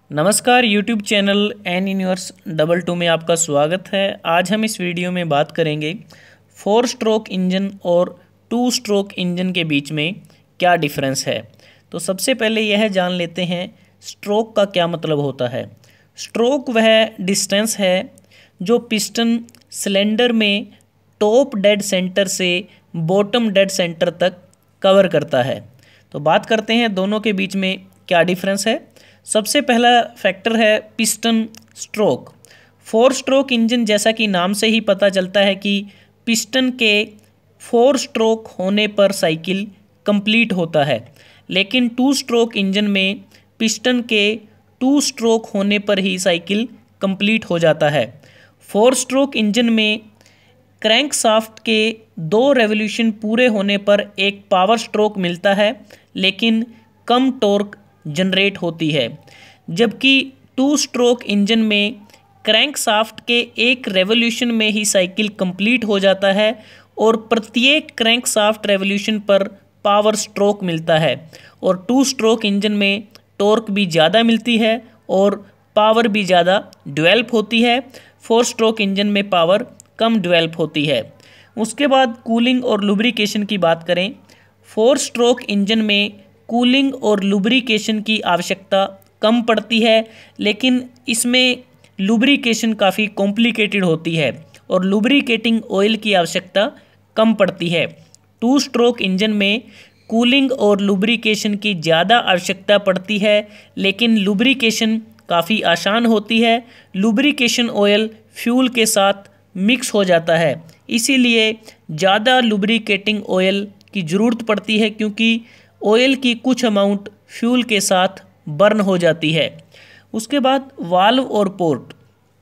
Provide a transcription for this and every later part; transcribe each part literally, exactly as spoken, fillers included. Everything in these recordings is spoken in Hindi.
नमस्कार YouTube channel N universe double two में आपका स्वागत है। आज हम इस वीडियो में बात करेंगे फोर स्ट्रोक इंजन और टू स्ट्रोक इंजन के बीच में क्या डिफरेंस है। तो सबसे पहले यह जान लेते हैं स्ट्रोक का क्या मतलब होता है। स्ट्रोक वह डिस्टेंस है जो पिस्टन सिलेंडर में टॉप डेड सेंटर से बॉटम डेड सेंटर तक कवर करता है। तो बात करते हैं दोनों के बीच में क्या डिफरेंस है। सबसे पहला फैक्टर है piston stroke. Four stroke engine जैसा कि नाम से ही पता चलता है कि पिस्टन के फोर स्ट्रोक होने पर साइकिल कंप्लीट होता है, लेकिन टू स्ट्रोक इंजन में पिस्टन के टू स्ट्रोक होने पर ही साइकिल कंप्लीट हो जाता है। फोर स्ट्रोक इंजन में क्रैंक शाफ्ट के दो रेवोल्यूशन पूरे होने पर एक पावर स्ट्रोक मिलता है, लेकिन कम टॉर्क जनरेट होती है, जबकि टू स्ट्रोक इंजन में क्रैंक शाफ्ट के एक रेवोल्यूशन में ही साइकिल कंप्लीट हो जाता है और प्रत्येक क्रैंक शाफ्ट रेवोल्यूशन पर पावर स्ट्रोक मिलता है। और टू स्ट्रोक इंजन में टॉर्क भी ज़्यादा मिलती है और पावर भी ज़्यादा डेवलप होती है। फोर स्ट्रोक इंजन में पावर कम डेवलप होती है। उसके बाद कूलिंग और लुब्रिकेशन की बात करें। फोर स्ट्रोक इंजन में कूलिंग और लुब्रिकेशन की आवश्यकता कम पड़ती है, लेकिन इसमें लुब्रिकेशन काफ़ी कॉम्प्लिकेटेड होती है और लुब्रिकेटिंग ऑयल की आवश्यकता कम पड़ती है। टू स्ट्रोक इंजन में कूलिंग और लुब्रिकेशन की ज़्यादा आवश्यकता पड़ती है, लेकिन लुब्रिकेशन काफ़ी आसान होती है। लुब्रिकेशन ऑयल फ्यूल के साथ मिक्स हो जाता है, इसीलिए ज़्यादा लुब्रिकेटिंग ऑयल की ज़रूरत पड़ती है, क्योंकि ऑयल की कुछ अमाउंट फ्यूल के साथ बर्न हो जाती है। उसके बाद वाल्व और पोर्ट।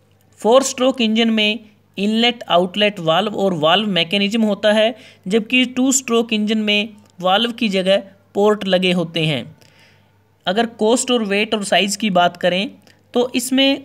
फोर स्ट्रोक इंजन में इनलेट आउटलेट वाल्व और वाल्व मैकेनिज्म होता है, जबकि टू स्ट्रोक इंजन में वाल्व की जगह पोर्ट लगे होते हैं। अगर कॉस्ट और वेट और साइज़ की बात करें तो इसमें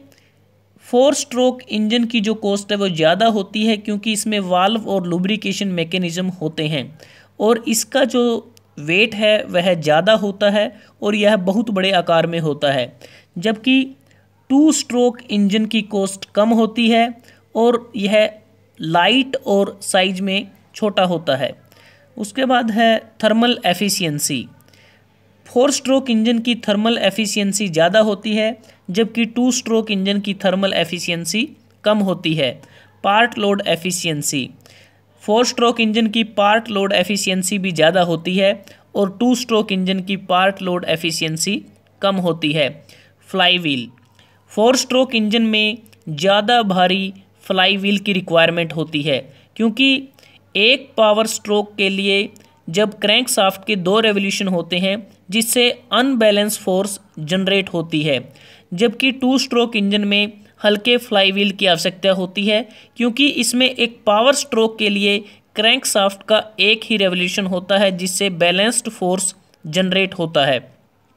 फोर स्ट्रोक इंजन की जो कॉस्ट है वो ज़्यादा होती है, क्योंकि इसमें वाल्व और लुब्रिकेशन मैकेनिज्म होते हैं और इसका जो वेट है वह ज़्यादा होता है और यह बहुत बड़े आकार में होता है, जबकि टू स्ट्रोक इंजन की कॉस्ट कम होती है और यह लाइट और साइज में छोटा होता है। उसके बाद है thermal efficiency. Four stroke engine की थर्मल एफिशिएंसी ज़्यादा होती है, जबकि टू स्ट्रोक इंजन की थर्मल एफिशिएंसी कम होती है। Part load efficiency. Four stroke engine की पार्ट लोड एफिशिएंसी भी ज़्यादा होती है और टू स्ट्रोक इंजन की पार्ट लोड एफिशिएंसी कम होती है। Flywheel. Four stroke engine में ज़्यादा भारी फ्लाई व्हील की रिक्वायरमेंट होती है, क्योंकि एक पावर स्ट्रोक के लिए जब क्रैंक शाफ्ट के दो रेवोल्यूशन होते हैं, जिससे अनबैलेंस फोर्स जनरेट होती है, जबकि टू स्ट्रोक इंजन में हल्के फ्लाई व्हील की आवश्यकता होती है, क्योंकि इसमें एक पावर स्ट्रोक के लिए क्रैंक शाफ्ट का एक ही रेवोल्यूशन होता है, जिससे बैलेंस्ड फोर्स जनरेट होता है।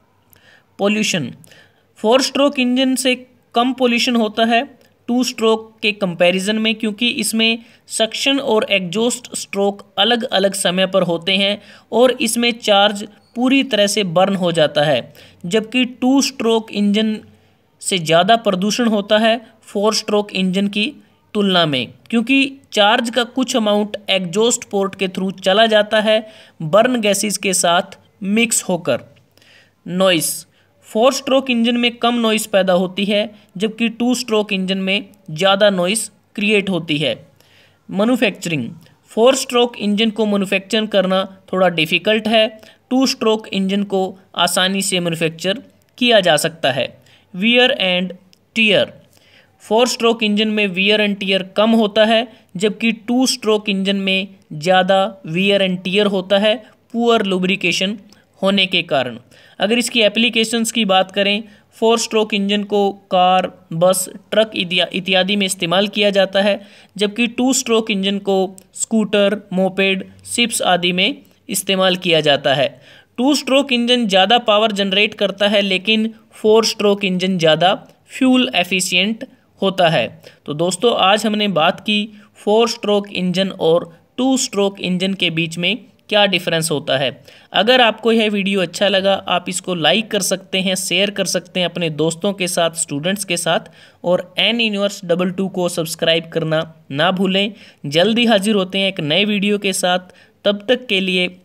पोल्यूशन। फोर स्ट्रोक इंजन से कम पोल्यूशन होता है टू स्ट्रोक के कंपैरिजन में, क्योंकि इसमें सक्शन और एग्जॉस्ट स्ट्रोक अलग अलग समय पर होते हैं और इसमें चार्ज पूरी तरह से बर्न हो जाता है, जबकि टू स्ट्रोक इंजन से ज़्यादा प्रदूषण होता है फोर स्ट्रोक इंजन की तुलना में, क्योंकि चार्ज का कुछ अमाउंट एग्जॉस्ट पोर्ट के थ्रू चला जाता है बर्न गैसेस के साथ मिक्स होकर। नॉइस। फोर स्ट्रोक इंजन में कम नॉइस पैदा होती है, जबकि टू स्ट्रोक इंजन में ज़्यादा नॉइस क्रिएट होती है। मैन्युफैक्चरिंग। फोर स्ट्रोक इंजन को मैन्युफैक्चर करना थोड़ा डिफ़िकल्ट है, टू स्ट्रोक इंजन को आसानी से मैन्युफैक्चर किया जा सकता है। Wear and tear. Four stroke engine में वियर एंड टीयर कम होता है, जबकि टू स्ट्रोक इंजन में ज़्यादा वियर एंड टीयर होता है पुअर लुब्रिकेशन होने के कारण। अगर इसकी एप्लीकेशंस की बात करें, फोर स्ट्रोक इंजन को कार, बस, ट्रक इत्यादि में इस्तेमाल किया जाता है, जबकि टू स्ट्रोक इंजन को स्कूटर, मोपेड, शिप्स आदि में इस्तेमाल किया जाता है। टू स्ट्रोक इंजन ज़्यादा पावर जनरेट करता है, लेकिन फोर स्ट्रोक इंजन ज़्यादा फ्यूल एफिशिएंट होता है। तो दोस्तों, आज हमने बात की फोर स्ट्रोक इंजन और टू स्ट्रोक इंजन के बीच में क्या डिफरेंस होता है। अगर आपको यह वीडियो अच्छा लगा आप इसको लाइक कर सकते हैं, शेयर कर सकते हैं अपने दोस्तों के साथ, स्टूडेंट्स के साथ, और एन यूनिवर्स डबल टू को सब्सक्राइब करना ना भूलें। जल्दी हाजिर होते हैं एक नए वीडियो के साथ, तब तक के लिए